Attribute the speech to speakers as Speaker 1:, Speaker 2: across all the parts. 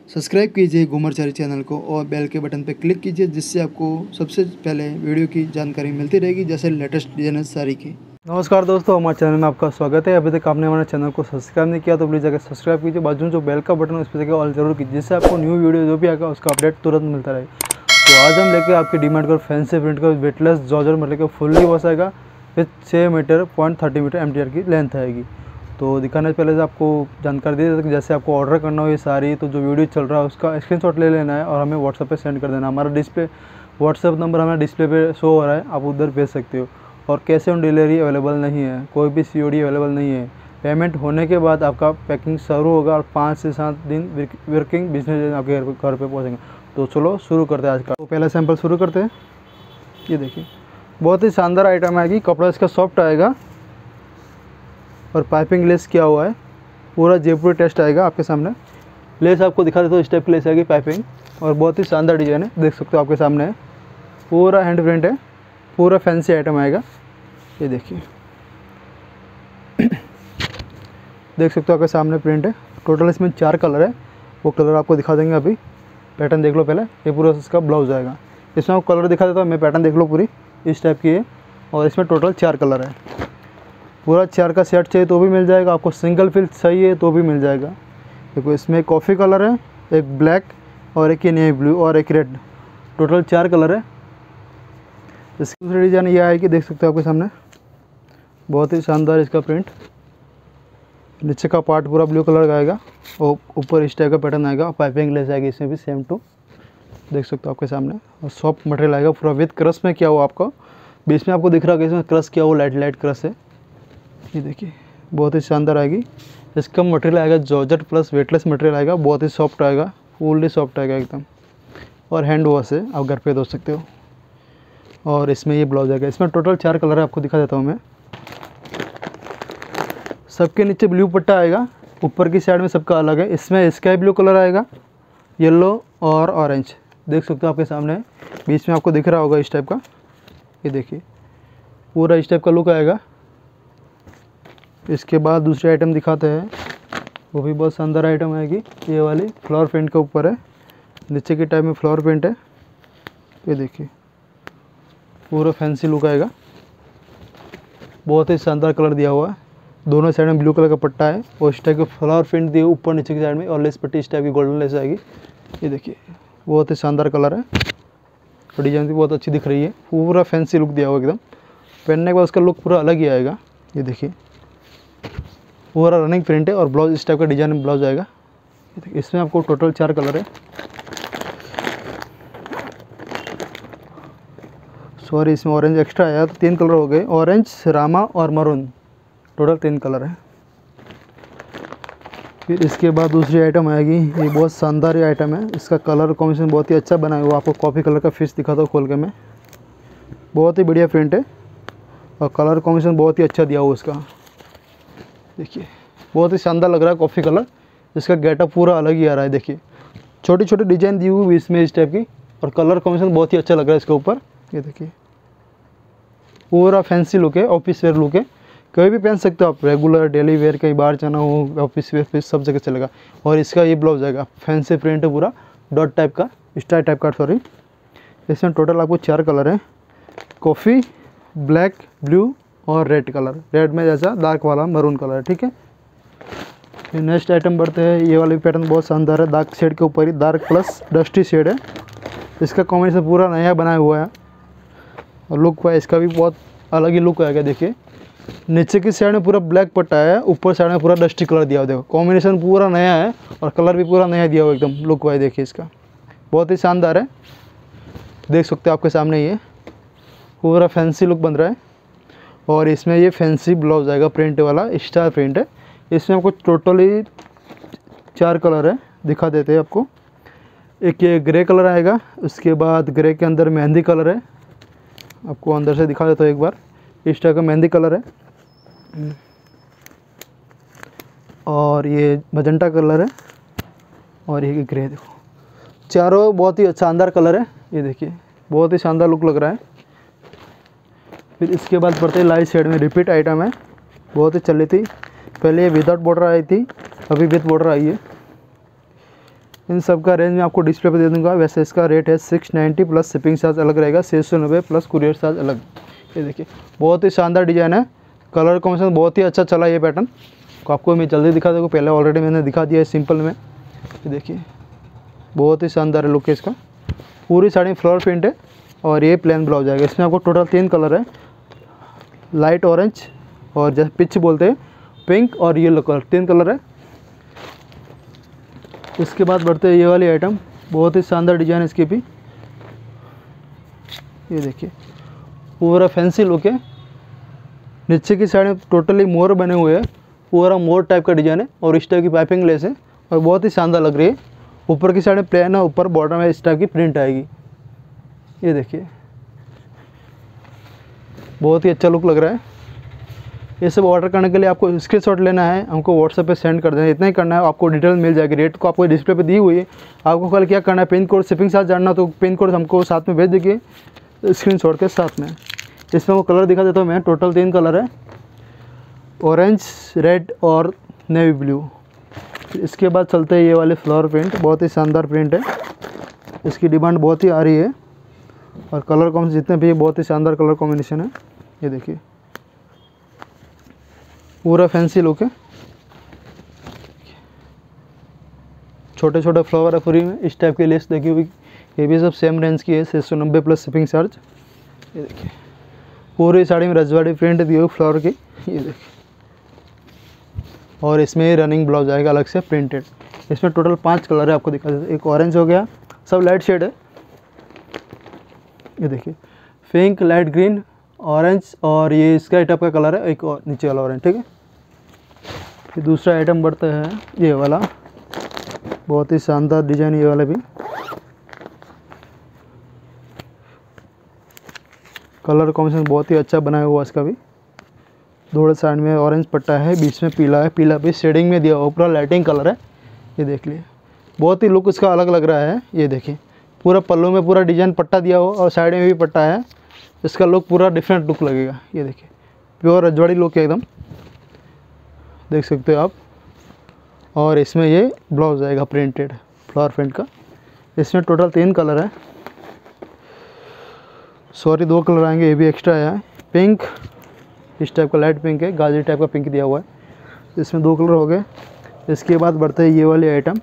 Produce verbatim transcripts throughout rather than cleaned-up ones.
Speaker 1: Subscribe कीजिए घूमरचारी channel को और बेल के बटन पर क्लिक कीजिए, जिससे आपको सबसे पहले वीडियो की जानकारी मिलती रहेगी, जैसे लेटेस्ट डिजाइनर साड़ी की।
Speaker 2: नमस्कार दोस्तों, हमारे चैनल में आपका स्वागत है। अभी तक आपने हमारे चैनल को सब्सक्राइब नहीं किया तो प्लीज़ जाकर सब्सक्राइब कीजिए। बाजू में जो बेल का बटन है उस पर जाकर ऑल जरूर कीजिए, जिससे आपको न्यू वीडियो जो भी आएगा उसका अपडेट तुरंत मिलता रहे। तो आज हम लेके आपकी डिमांड कर फैंसी प्रिंट का वेटलेस जॉर्जेट मतलब कि फुल्ली वॉश आएगा विथ छः meter point thirty meter M T R की लेंथ आएगी। तो दिखाने से पहले से आपको जानकारी दे देते कि जैसे आपको ऑर्डर करना हो ये सारी, तो जो वीडियो चल रहा है उसका स्क्रीनशॉट ले लेना है और हमें व्हाट्सएप पे सेंड कर देना। हमारा डिस्प्ले व्हाट्सएप नंबर हमारा डिस्प्ले पे शो हो रहा है, आप उधर भेज सकते हो। और कैश ऑन डिलीवरी अवेलेबल नहीं है, कोई भी सी ओ डी अवेलेबल नहीं है। पेमेंट होने के बाद आपका पैकिंग शुरू होगा और पाँच से सात दिन वर्किंग बिजनेस आपके घर घर पे पहुँचेंगे। तो चलो शुरू करते हैं आज का। तो पहला सैंपल शुरू करते हैं। ये देखिए, बहुत ही शानदार आइटम आएगी। कपड़ा इसका सॉफ्ट आएगा और पाइपिंग लेस किया हुआ है, पूरा जयपुरी टेस्ट आएगा आपके सामने। लेस आपको दिखा देता हूँ, इस टाइप की लेस आएगी पाइपिंग, और बहुत ही शानदार डिजाइन है, देख सकते हो आपके सामने है। पूरा हैंड प्रिंट है, पूरा फैंसी आइटम आएगा। ये देखिए, देख सकते हो आपके सामने प्रिंट है। टोटल इसमें चार कलर है, वो कलर आपको दिखा देंगे। अभी पैटर्न देख लो पहले। ये पूरा इसका ब्लाउज आएगा। इसमें आपको कलर दिखा देता हूँ मैं, पैटर्न देख लो पूरी इस टाइप की है। और इसमें टोटल चार कलर है। पूरा चार का सेट चाहिए तो भी मिल जाएगा आपको, सिंगल फिल चाहिए तो भी मिल जाएगा। देखो, इसमें कॉफ़ी कलर है, एक ब्लैक और एक नेवी ब्लू और एक रेड, टोटल चार कलर है। इसकी दूसरी डिज़ाइन ये आएगी, देख सकते हो आपके सामने। बहुत ही शानदार इसका प्रिंट। नीचे का पार्ट पूरा ब्लू कलर का आएगा और ऊपर इस टाइप का पैटर्न आएगा। पाइपिंग लेस आएगी इसमें भी सेम टू, देख सकते हो आपके सामने। और सॉफ्ट मटेरियल आएगा पूरा विथ क्रश में किया हुआ आपका। बीच में आपको दिख रहा है कि इसमें क्रश किया हुआ, लाइट लाइट क्रश है। ये देखिए, बहुत ही शानदार आएगी। इसका मटेरियल आएगा जॉर्जेट प्लस वेटलेस मटेरियल आएगा, बहुत ही सॉफ्ट आएगा, फुल्ली सॉफ्ट आएगा एकदम। और हैंड वॉश है, आप घर पे धो सकते हो। और इसमें ये ब्लाउज आएगा। इसमें टोटल चार कलर है, आपको दिखा देता हूँ मैं। सबके नीचे ब्लू पट्टा आएगा, ऊपर की साइड में सबका अलग है। इसमें स्काई ब्लू कलर आएगा, येलो और ऑरेंज, देख सकते हो आपके सामने। बीच में आपको दिख रहा होगा इस टाइप का। ये देखिए, पूरा इस टाइप का लुक आएगा। इसके बाद दूसरी आइटम दिखाते हैं, वो भी बहुत शानदार आइटम आएगी। ये वाली फ्लावर प्रिंट के ऊपर है, नीचे की टाइप में फ्लावर प्रिंट है। ये देखिए, पूरा फैंसी लुक आएगा। बहुत ही शानदार कलर दिया हुआ है। दोनों साइड में ब्लू कलर का पट्टा है और इस टाइप का फ्लावर प्रिंट दिए ऊपर नीचे की साइड में, और लेस पट्टी इस टाइप की गोल्डन लेस आएगी। ये देखिए, बहुत ही शानदार कलर है और डिजाइन भी बहुत अच्छी दिख रही है। पूरा फैंसी लुक दिया हुआ एकदम। पहनने के बाद उसका लुक पूरा अलग ही आएगा। ये देखिए, पूरा रनिंग प्रिंट है और ब्लाउज इस टाइप का डिजाइन में ब्लाउज आएगा। इसमें आपको टोटल चार कलर है। सॉरी, इसमें ऑरेंज एक्स्ट्रा आया तो तीन कलर हो गए, ऑरेंज, रामा और मरून, टोटल तीन कलर है। फिर इसके बाद दूसरी आइटम आएगी। ये बहुत शानदार आइटम है, इसका कलर कॉम्बिनेशन बहुत ही अच्छा बना हुआ। आपको कॉफ़ी कलर का फिश दिखाता हूँ खोल के मैं। बहुत ही बढ़िया प्रिंट है और कलर कॉम्बिनेशन बहुत ही अच्छा दिया हुआ इसका। देखिए, बहुत ही शानदार लग रहा है कॉफ़ी कलर। इसका गेटअप पूरा अलग ही आ रहा है। देखिए, छोटी छोटी डिजाइन दी हुई इसमें इस टाइप की, और कलर कॉम्बिनेशन बहुत ही अच्छा लग रहा है इसके ऊपर। ये देखिए, पूरा फैंसी लुक है, ऑफिस वेयर लुक है। कभी भी पहन सकते हो आप, रेगुलर डेली वेयर, कहीं बाहर जाना हो, ऑफिस वेयर पे सब जगह चलेगा। और इसका ये ब्लाउज आएगा, फैंसी प्रिंट है पूरा, डॉट टाइप का, स्टार टाइप का, सॉरी। इसमें टोटल आपको चार कलर है, कॉफ़ी, ब्लैक, ब्लू और रेड कलर। रेड में जैसा डार्क वाला मरून कलर है, ठीक है। फिर नेक्स्ट आइटम बढ़ते हैं। ये वाली पैटर्न बहुत शानदार है, डार्क शेड के ऊपर ही, डार्क प्लस डस्टी शेड है। इसका कॉम्बिनेशन पूरा नया बनाया हुआ है और लुक वाइज इसका भी बहुत अलग ही लुक आएगा। देखिए, नीचे की साइड में पूरा ब्लैक पट्टा है, ऊपर साइड में पूरा डस्टी कलर दिया हुआ। देखो, कॉम्बिनेशन पूरा नया है और कलर भी पूरा नया दिया हुआ एकदम लुक वाइज। देखिए, इसका बहुत ही शानदार है, देख सकते हो आपके सामने। ये पूरा फैंसी लुक बन रहा है और इसमें ये फैंसी ब्लाउज आएगा, प्रिंट वाला, स्टार प्रिंट है। इसमें आपको टोटली चार कलर है, दिखा देते हैं आपको। एक ये ग्रे कलर आएगा, उसके बाद ग्रे के अंदर मेहंदी कलर है, आपको अंदर से दिखा देता हूँ एक बार। इस टाइप का मेहंदी कलर है और ये मजेंटा कलर है और ये ग्रे। देखो, चारों बहुत ही शानदार कलर है। ये देखिए, बहुत ही शानदार लुक लग रहा है। फिर इसके बाद बढ़ते लाइट शेड में, रिपीट आइटम है, बहुत ही चली थी। पहले ये विदाउट बॉर्डर आई थी, अभी विद बॉर्डर आई है। इन सब का रेंज मैं आपको डिस्प्ले पे दे दूंगा। वैसे इसका रेट है six ninety plus shipping charge अलग रहेगा, छः सौ नब्बे प्लस कुरियर चार्ज अलग। ये देखिए बहुत ही शानदार डिज़ाइन है, कलर कॉम्बिनेशन बहुत ही अच्छा चला ये पैटर्न। तो आपको मैं जल्दी दिखा दूँगा, पहले ऑलरेडी मैंने दिखा दिया है सिंपल में। ये देखिए बहुत ही शानदार है लुक है इसका। पूरी साड़ी में फ्लोर प्रिंट है और ये प्लेन ब्लाउज आएगा। इसमें आपको टोटल तीन कलर है, लाइट ऑरेंज और जैसे पिच बोलते हैं पिंक और येलो कलर, तीन कलर है। इसके बाद बढ़ते हैं ये वाली आइटम, बहुत ही शानदार डिज़ाइन है इसकी भी। ये देखिए पूरा फैंसी लुक है। नीचे की साइड में टोटली मोर बने हुए हैं, पूरा मोर टाइप का डिज़ाइन है और इस टाइप की पाइपिंग लेस है और बहुत ही शानदार लग रही है। ऊपर की साइड में प्लेन है, ऊपर बॉर्डर में इस टाइप की प्रिंट आएगी। ये देखिए बहुत ही अच्छा लुक लग रहा है। ये सब ऑर्डर करने के लिए आपको स्क्रीनशॉट लेना है, हमको व्हाट्सएप पे सेंड कर देना है, इतना ही करना है। आपको डिटेल मिल जाएगी, रेट को आपको डिस्प्ले पे दी हुई है। आपको कल क्या करना है, पिन कोड शिपिंग साथ जानना तो पिन कोड हमको साथ में भेज दीजिए स्क्रीनशॉट के साथ में। इसमें वो कलर दिखा देता हूँ मैं, टोटल तीन कलर है, ऑरेंज, रेड और नेवी ब्लू। इसके बाद चलते हैं ये वाले फ्लावर प्रिंट, बहुत ही शानदार प्रिंट है, इसकी डिमांड बहुत ही आ रही है और कलर कॉम्बिनेशन जितने भी बहुत ही शानदार कलर कॉम्बिनेशन है। ये देखिए पूरा फैंसी लुक है, छोटे छोटे फ्लावर है फ्री में, इस टाइप की लेस देखी हुई। ये भी सब सेम रेंज की है, छः सौ नब्बे प्लस शिपिंग चार्ज। ये देखिए पूरी साड़ी में रजवाड़ी प्रिंट दी हुई फ्लावर की। ये देखिए और इसमें रनिंग ब्लाउज आएगा अलग से प्रिंटेड। इसमें टोटल पांच कलर है, आपको दिखा देते हैं। एक ऑरेंज हो गया, सब लाइट शेड है। ये देखिए पिंक, लाइट ग्रीन, ऑरेंज और ये स्काई टाइप का कलर है, एक और नीचे वाला ऑरेंज। ठीक है, फिर दूसरा आइटम बढ़ता है ये वाला, बहुत ही शानदार डिजाइन ये वाला भी। कलर कॉम्बिनेशन बहुत ही अच्छा बनाया हुआ इसका भी। दोनों साइड में ऑरेंज पट्टा है, बीच में पीला है, पीला भी शेडिंग में दिया हुआ, पूरा लाइटिंग कलर है। ये देख लिए बहुत ही लुक इसका अलग लग रहा है। ये देखिए पूरा पल्लू में पूरा डिजाइन पट्टा दिया हुआ और साइड में भी पट्टा है, इसका लुक पूरा डिफरेंट लुक लगेगा। ये देखिए प्योर रजवाड़ी लुक है एकदम, देख सकते हो आप। और इसमें ये ब्लाउज आएगा प्रिंटेड फ्लावर प्रिंट का। इसमें टोटल तीन कलर है, सॉरी दो कलर आएंगे, ये भी एक्स्ट्रा है। पिंक, इस टाइप का लाइट पिंक है, गाजरी टाइप का पिंक दिया हुआ है, इसमें दो कलर हो गए। इसके बाद बढ़ते हैं ये वाली आइटम,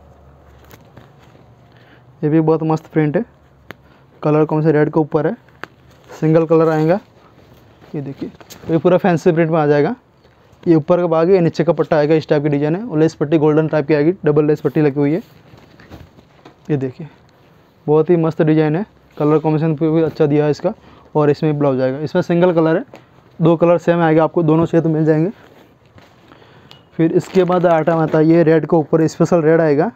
Speaker 2: ये भी बहुत मस्त प्रिंट है, कलर कौन से रेड के ऊपर है, सिंगल कलर आएगा। ये देखिए ये पूरा फैंसी प्रिंट में आ जाएगा। ये ऊपर का भाग है, ये नीचे का पट्टा आएगा, इस टाइप की डिजाइन है और लेस पट्टी गोल्डन टाइप की आएगी, डबल लेस पट्टी लगी हुई है। ये देखिए बहुत ही मस्त डिजाइन है, कलर कॉम्बिनेशन भी अच्छा दिया है इसका। और इसमें ब्लाउज आएगा, इसमें सिंगल कलर है, दो कलर सेम आएगा, आपको दोनों से तो मिल जाएंगे। फिर इसके बाद आइटम आता है ये रेड के ऊपर स्पेशल रेड आएगा।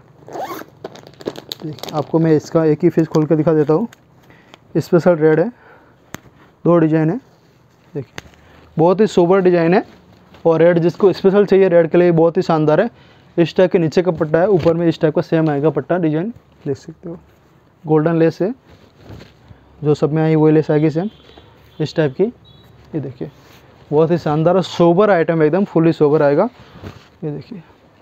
Speaker 2: आपको मैं इसका एक ही पीस खोल के दिखा देता हूँ, स्पेशल रेड है, दो डिजाइन है। देखिए बहुत ही सोबर डिजाइन है और रेड जिसको स्पेशल चाहिए रेड के लिए बहुत ही शानदार है। इस टाइप के नीचे का पट्टा है, ऊपर में इस टाइप का सेम आएगा पट्टा, डिजाइन देख सकते हो। गोल्डन लेस है, जो सब में आई वही लेस आएगी सेम इस टाइप की। ये देखिए बहुत ही शानदार और सोबर आइटम है, एकदम फुली सोबर आएगा। ये देखिए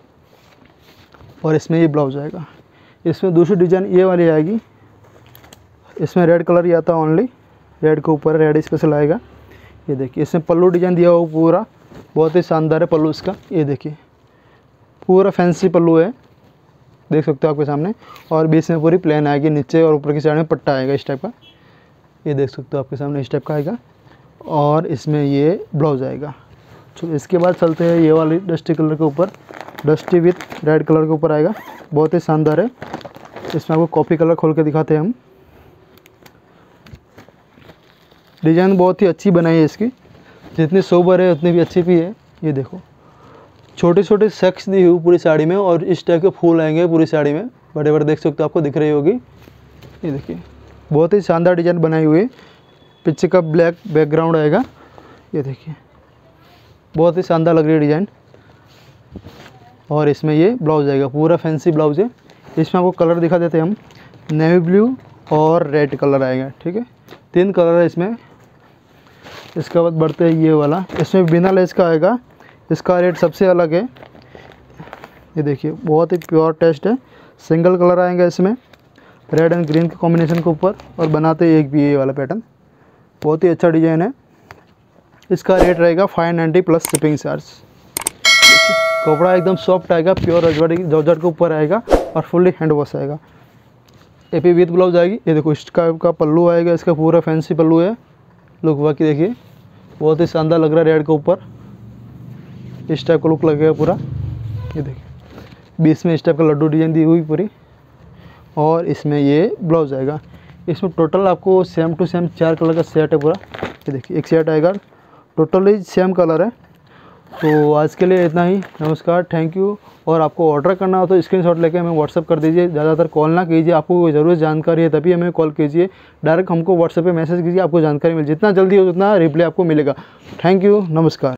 Speaker 2: और इसमें ये ब्लाउज आएगा। इसमें दूसरी डिजाइन ये वाली आएगी, इसमें रेड कलर ही आता है ओनली, रेड के ऊपर रेड स्पेशल आएगा। ये देखिए इसमें पल्लू डिजाइन दिया हुआ पूरा, बहुत ही शानदार है पल्लू इसका। ये देखिए पूरा फैंसी पल्लू है, देख सकते हो आपके सामने। और बीच में पूरी प्लेन आएगी, नीचे और ऊपर की साइड में पट्टा आएगा इस टाइप का। ये देख सकते हो आपके सामने इस टाइप का आएगा और इसमें ये ब्लाउज आएगा। तो इसके बाद चलते हैं ये वाली डस्टी कलर के ऊपर, डस्टी विथ रेड कलर के ऊपर आएगा, बहुत ही शानदार है। इसमें आपको कॉफ़ी कलर खोल के दिखाते हैं हम। डिज़ाइन बहुत ही अच्छी बनाई है इसकी, जितनी सोबर है उतनी भी अच्छी भी है। ये देखो छोटे छोटे सेक्स दी हुई पूरी साड़ी में और इस टाइप के फूल आएंगे पूरी साड़ी में, बड़े बड़े देख सकते हो, आपको दिख रही होगी। ये देखिए बहुत ही शानदार डिज़ाइन बनाई हुई है, पीछे का ब्लैक बैकग्राउंड आएगा। ये देखिए बहुत ही शानदार लग रही है डिज़ाइन। और इसमें ये ब्लाउज आएगा, पूरा फैंसी ब्लाउज है। इसमें आपको कलर दिखा देते हैं हम, नेवी ब्लू और रेड कलर आएगा। ठीक है, तीन कलर है इसमें। इसके बाद बढ़ते हैं ये वाला, इसमें बिना लेस का आएगा, इसका रेट सबसे अलग है। ये देखिए बहुत ही प्योर टेस्ट है, सिंगल कलर आएगा इसमें, रेड एंड ग्रीन के कॉम्बिनेशन के ऊपर, और बनाते एक भी ये वाला पैटर्न। बहुत ही अच्छा डिज़ाइन है। इसका रेट रहेगा five ninety plus shipping charge. कपड़ा एकदम सॉफ्ट आएगा, प्योर रजवाड़ी जॉर्जेट के ऊपर आएगा और फुल्ली हैंड वॉश आएगा। एपी विथ ब्लाउज आएगी। ये देखो इस टाइप का पल्लू आएगा, इसका पूरा फैंसी पल्लू है। लुक बाकी देखिए बहुत ही शानदार लग रहा है रेड के ऊपर। इस टाइप का लुक लगेगा पूरा। ये देखिए बीच में इस टाइप का लड्डू डिजाइन दी हुई पूरी, और इसमें ये ब्लाउज आएगा। इसमें टोटल आपको सेम टू सेम चार कलर का सेट है पूरा। ये देखिए एक सेट आएगा, टोटली सेम कलर है। तो आज के लिए इतना ही। नमस्कार, थैंक यू। और आपको ऑर्डर करना हो तो स्क्रीनशॉट लेके हमें व्हाट्सअप कर दीजिए। ज़्यादातर कॉल ना कीजिए, आपको कोई ज़रूरत जानकारी है तभी हमें कॉल कीजिए। डायरेक्ट हमको व्हाट्सएप पे मैसेज कीजिए, आपको जानकारी मिल जितना जल्दी हो उतना रिप्लाई आपको मिलेगा। थैंक यू, नमस्कार।